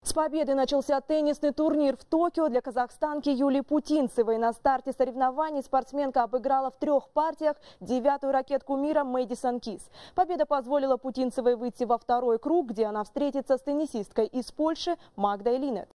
С победой начался теннисный турнир в Токио для казахстанки Юлии Путинцевой. На старте соревнований спортсменка обыграла в 3 партиях 9-ю ракетку мира Мэдисон Кис. Победа позволила Путинцевой выйти во 2-й круг, где она встретится с теннисисткой из Польши Магдой Линет.